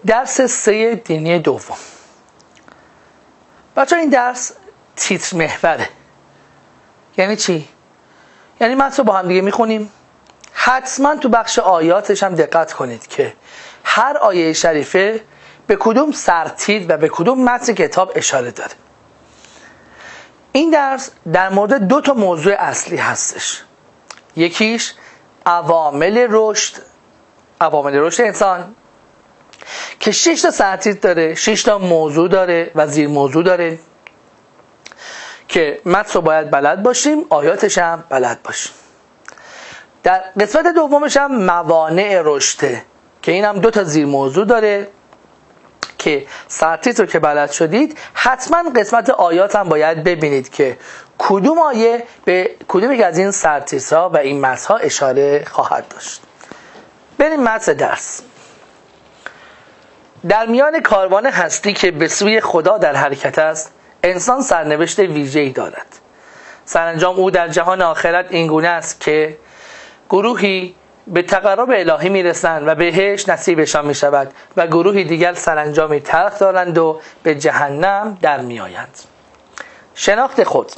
درس 3 دینی دوم. بچه این درس تیتر محوره. یعنی چی؟ یعنی متن رو با هم دیگه میخونیم. حتما تو بخش آیاتش هم دقت کنید که هر آیه شریفه به کدوم سرتیتر و به کدوم متن کتاب اشاره داره. این درس در مورد 2 موضوع اصلی هستش. یکیش عوامل رشد انسان که 6 تا سرتیتر داره، 6 تا موضوع داره و زیر موضوع داره که متن رو باید بلد باشیم، آیاتش هم بلد باشیم. در قسمت دومش هم موانع رشده که این هم 2 تا زیر موضوع داره که سرتیتر رو که بلد شدید حتما قسمت آیات هم باید ببینید که کدوم آیه به کدوم یک از این سرتیترها و این متن‌ها اشاره خواهد داشت. بریم متن درس. در میان کاروان هستی که به سوی خدا در حرکت است، انسان سرنوشت ویژه‌ای دارد. سرانجام او در جهان آخرت این گونه است که گروهی به تقرب الهی میرسند و بهشت نصیبشان میشود و گروهی دیگر سرانجامی تلخ دارند و به جهنم در میآیند. شناخت خود.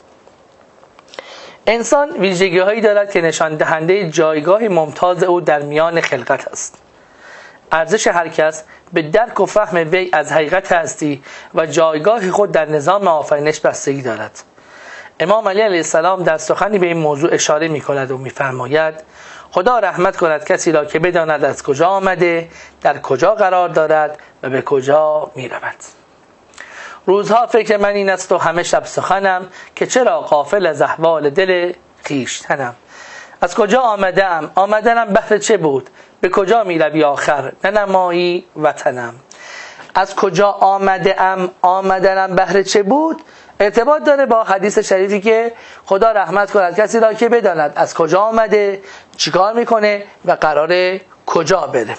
انسان ویژگی‌هایی دارد که نشان دهنده جایگاه ممتاز او در میان خلقت است. ارزش هر کس به درک و فهم وی از حقیقت هستی و جایگاه خود در نظام آفرینش بستگی دارد. امام علی علیه السلام در سخنی به این موضوع اشاره می کند و می فرماید خدا رحمت کند کسی را که بداند از کجا آمده، در کجا قرار دارد و به کجا می رود. روزها فکر من این است و همه شب سخنم که چرا غافل از احوال دل خویشتنم. از کجا آمدم؟ آمدنم بهر چه بود؟ به کجا می روی آخر؟ ننمایی وطنم. از کجا آمدنم بهر چه بود؟ ارتباط داره با حدیث شریفی که خدا رحمت کند کسی را که بداند از کجا آمده، چیکار میکنه و قراره کجا بره.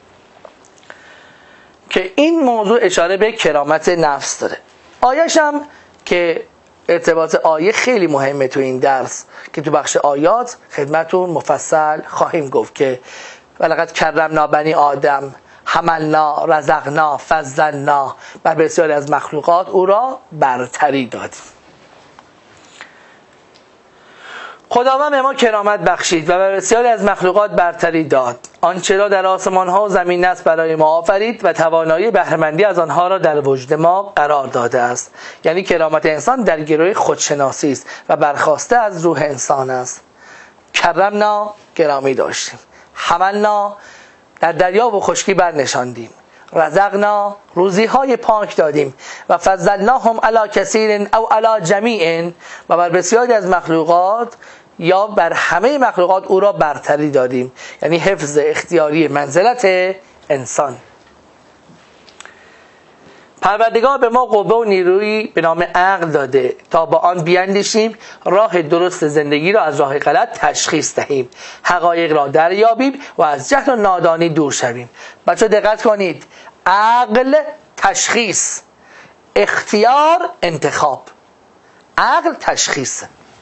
که این موضوع اشاره به کرامت نفس داره. آیه‌ش هم که ارتباط آیه خیلی مهمه تو این درس که تو بخش آیات خدمتون مفصل خواهیم گفت که ولقد کرمنا بنی آدم حملنا رزقنا فضلنا بر بسیاری از مخلوقات او را برتری دادیم. خداوند به ما کرامت بخشید و بر بسیاری از مخلوقات برتری داد. آنچه را در آسمان ها و زمین است برای ما آفرید و توانایی بهره‌مندی از آنها را در وجود ما قرار داده است. یعنی کرامت انسان در گروه خودشناسی است و برخواسته از روح انسان است. کرمنا گرامی داشتیم، حملنا در دریا و خشکی برنشاندیم، رزقنا روزی های پاک دادیم و فضلناهم علی کثیر او علی جمیع و بر بسیاری از مخلوقات یا بر همه مخلوقات او را برتری دادیم. یعنی حفظ اختیاری منزلت انسان. پروردگار به ما قوه و نیرویی به نام عقل داده تا با آن بیاندیشیم، راه درست زندگی را از راه غلط تشخیص دهیم، حقایق را دریابیم و از جهل و نادانی دور شویم. بچه دقت کنید، عقل تشخیص، اختیار انتخاب. عقل تشخیص.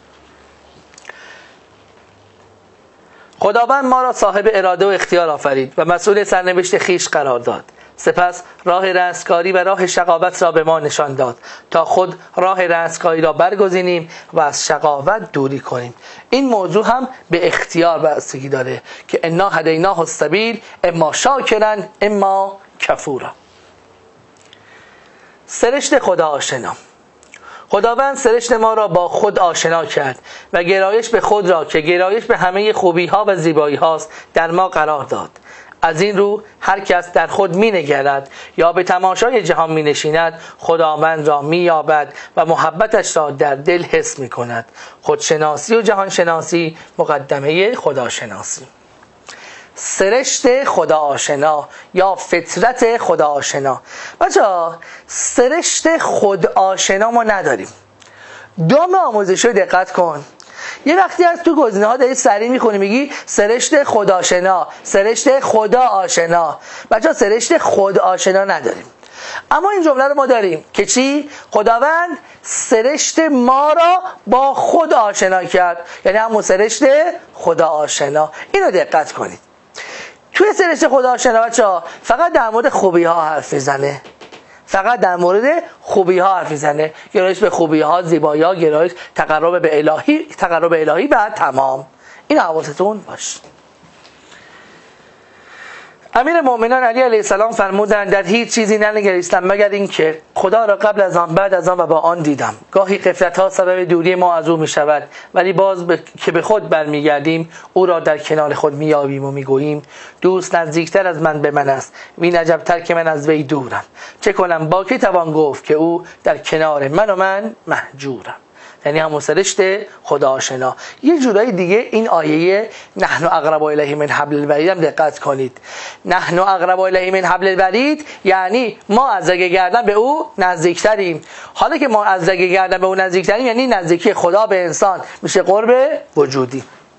خداوند ما را صاحب اراده و اختیار آفرید و مسئول سرنوشت خویش قرار داد. سپس راه رستگاری و راه شقاوت را به ما نشان داد تا خود راه رستگاری را برگزینیم و از شقاوت دوری کنیم. این موضوع هم به اختیار بستگی داره که انا هدیناه السبیل اما شاکرا اما کفورا. سرشت خدا آشنا. خداوند سرشت ما را با خود آشنا کرد و گرایش به خود را که گرایش به همه خوبی ها و زیبایی هاست در ما قرار داد. از این رو هر کس در خود می نگرد یا به تماشای جهان می نشیند، خداوند را می یابد و محبتش را در دل حس می کند. خودشناسی و جهانشناسی مقدمه خداشناسی. سرشت خدا آشنا یا فطرت خدا آشنا. بچه‌ها سرشت خدا آشنا ما نداریم. دام آموزشی دقت کن. یه وقتی از تو گزینه ها داری سریع میخونی میگی سرشت خدا آشنا، سرشت خدا آشنا. بچه‌ها سرشت خدا آشنا نداریم. اما این جمله رو ما داریم که چی؟ خداوند سرشت ما را با خود آشنا کرد. یعنی همون سرشت خدا آشنا. اینو دقت کنید. توی سرشت خداآشنا بچه‌ها فقط در مورد خوبی ها حرف میزنه، فقط در مورد خوبی ها حرف میزنه، گرایش به خوبی ها، زیبایی ها، گرایش تقرب به الهی و تمام. این حواستون باشه. امیر مومنان علی علیه السلام فرمودند در هیچ چیزی ننگریستم مگر اینکه خدا را قبل از آن، بعد از آن و با آن دیدم. گاهی غفلت ها سبب دوری ما از او می شود، ولی باز که به خود برمیگردیم او را در کنار خود میابیم و میگوییم دوست نزدیکتر از من به من است، وین عجبتر که من از وی دورم. چه کنم، با کی توان گفت که او در کنار من و من مهجورم. یعنی همون سرشت خداآشنا. یه جورایی دیگه این آیه نحن اقرب الیه من حبل الورید هم دقت کنید. نحن اقرب الیه من حبل الورید یعنی ما از رگ گردن به او نزدیکتریم. حالا که ما از رگ گردن به او نزدیکتریم یعنی نزدیکی خدا به انسان میشه قرب وجودی.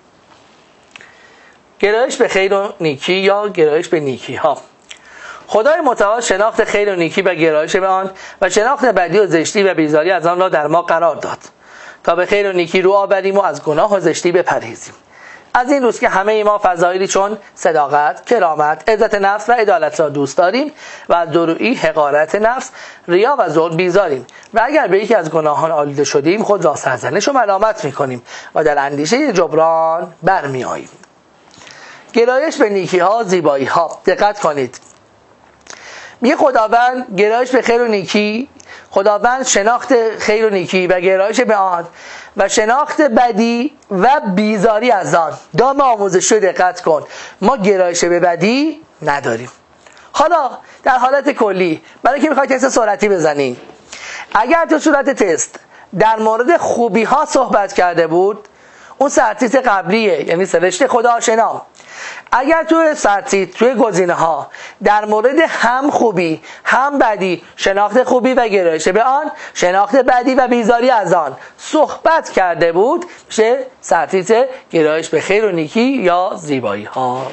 گرایش به خیر و نیکی یا گرایش به نیکی ها. خدای متعال شناخت خیر و نیکی و گرایش به آن و شناخت بدی و زشتی و بیزاری از آن را در ما قرار داد تا به خیر و نیکی رو آوریم و از گناه و زشتی بپرهیزیم. از این روز که همه ما فضایلی چون صداقت، کرامت، عزت نفس و عدالت را دوست داریم و از دورویی، حقارت نفس، ریا و ظلم بیزاریم و اگر به یکی از گناهان آلوده شدیم خود را سرزنش و ملامت می‌کنیم و در اندیشه جبران برمی‌آییم. گرایش به نیکی ها، زیبایی ها. دقت کنید. میگه خداوند گرایش به خیر و نیکی، خداوند شناخت خیر و نیکی و گرایش به آن و شناخت بدی و بیزاری از آن. دام آموزش رو دقت کن. ما گرایش به بدی نداریم. حالا در حالت کلی برای که میخوای تست سرعتی بزنی، اگر تو صورت تست در مورد خوبی ها صحبت کرده بود اون سرتیتر قبلیه، یعنی سرشت خداآشنا. اگر توی سرتیتر توی گزینه ها در مورد هم خوبی هم بدی، شناخت خوبی و گرایش به آن، شناخت بدی و بیزاری از آن صحبت کرده بود میشه سرتیتر گرایش به خیر و نیکی یا زیبایی ها.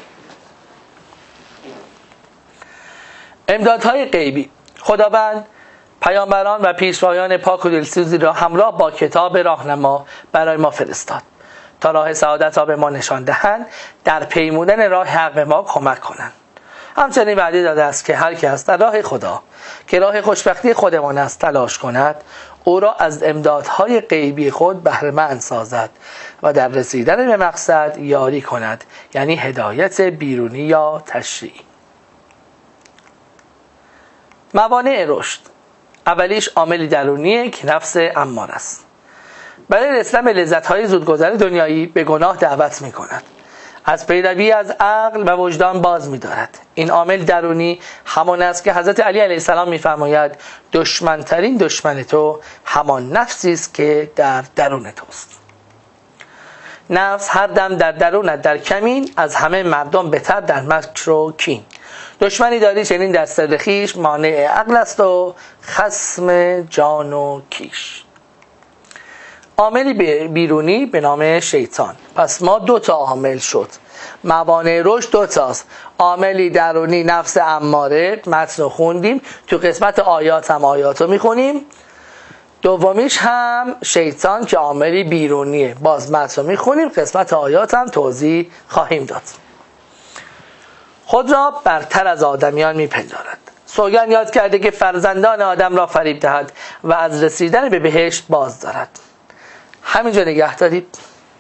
امدادهای غیبی. خداوند پیامبران و پیشوایان پاک و دلسوزی را همراه با کتاب راهنما برای ما فرستاد تا راه سعادت را به ما نشان دهند، در پیمودن راه حق به ما کمک کنند. همچنین وعده داده است که هر کس در راه خدا که راه خوشبختی خودمان است تلاش کند، او را از امدادهای غیبی خود بهره مند سازد و در رسیدن به مقصد یاری کند، یعنی هدایت بیرونی یا تشریعی. موانع رشد. اولیش عاملی درونیه که نفس امار است. برای رسیدن به لذت‌های زودگذر دنیایی به گناه دعوت می‌کند. از پیروی از عقل و وجدان باز می‌دارد. این عامل درونی همان است که حضرت علی علیه السلام می‌فرماید دشمن‌ترین دشمن تو همان نفسی است که در درون توست. نفس هر دم در درونت در کمین، از همه مردم بهتر در مکر و کین. دشمنی داری چنین در سر خویش، مانع عقل است و خصم جان و کیش. عاملی بیرونی به نام شیطان. پس ما دو تا عامل شد. موانع رشد دو تاست. عاملی درونی نفس اماره، متن رو خوندیم، تو قسمت آیات هم آیات رو میخونیم. دومیش هم شیطان که عاملی بیرونیه، باز متن رو میخونیم، قسمت آیات هم توضیح خواهیم داد. خود را برتر از آدمیان میپندارد. سوگند یاد کرده که فرزندان آدم را فریب دهد و از رسیدن به بهشت باز دارد. همینجا نگه دارید.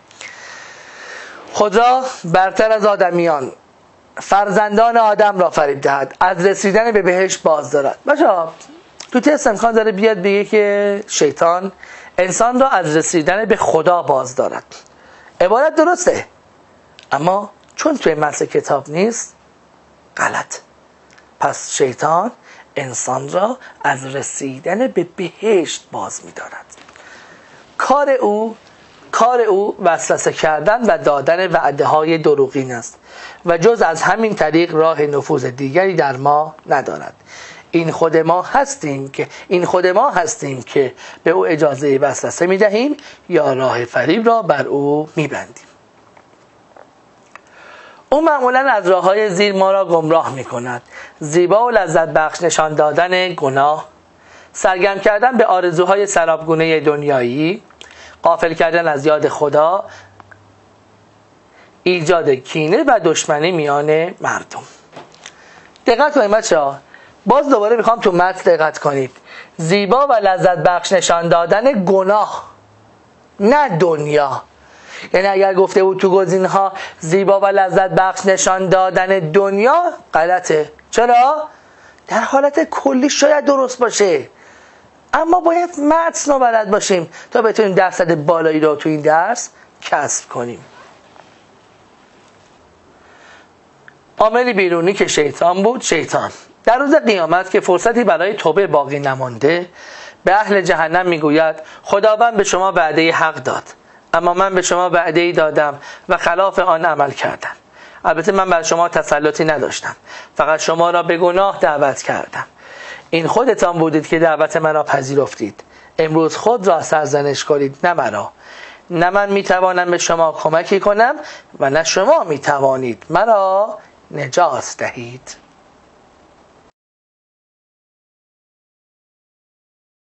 خود را برتر از آدمیان، فرزندان آدم را فریب دهد، از رسیدن به بهشت باز دارد. بچه‌ها تو تست امکان داره بیاد بگه که شیطان انسان را از رسیدن به خدا باز دارد. عبارت درسته، اما چون توی متن کتاب نیست غلط. پس شیطان انسان را از رسیدن به بهشت باز می‌دارد. کار او وسوسه کردن و دادن وعده‌های دروغین است و جز از همین طریق راه نفوذ دیگری در ما ندارد. این خود ما هستیم که به او اجازه وسوسه می‌دهیم یا راه فریب را بر او می‌بندیم. او معمولاً از راه‌های زیر ما را گمراه می‌کند. زیبا و لذت بخش نشان دادن گناه، سرگرم کردن به آرزوهای سرابگونه دنیایی، غافل کردن از یاد خدا، ایجاد کینه و دشمنی میان مردم. دقت کنید بچه‌ها، باز دوباره میخوام تو متن دقت کنید. زیبا و لذت بخش نشان دادن گناه، نه دنیا. یعنی اگر گفته بود تو گزینه‌ها زیبا و لذت بخش نشان دادن دنیا، غلطه. چرا؟ در حالت کلی شاید درست باشه، اما باید متن رو بلد باشیم تا بتونیم درصد بالایی رو تو این درس کسب کنیم. عامل بیرونی که شیطان بود، شیطان در روز قیامت که فرصتی برای توبه باقی نمانده به اهل جهنم میگوید خداوند به شما وعده حق داد، اما من به شما وعده‌ای دادم و خلاف آن عمل کردم. البته من بر شما تسلطی نداشتم، فقط شما را به گناه دعوت کردم. این خودتان بودید که دعوت مرا پذیرفتید. امروز خود را سرزنش کنید، نه مرا. نه من میتوانم به شما کمکی کنم و نه شما میتوانید مرا نجات دهید.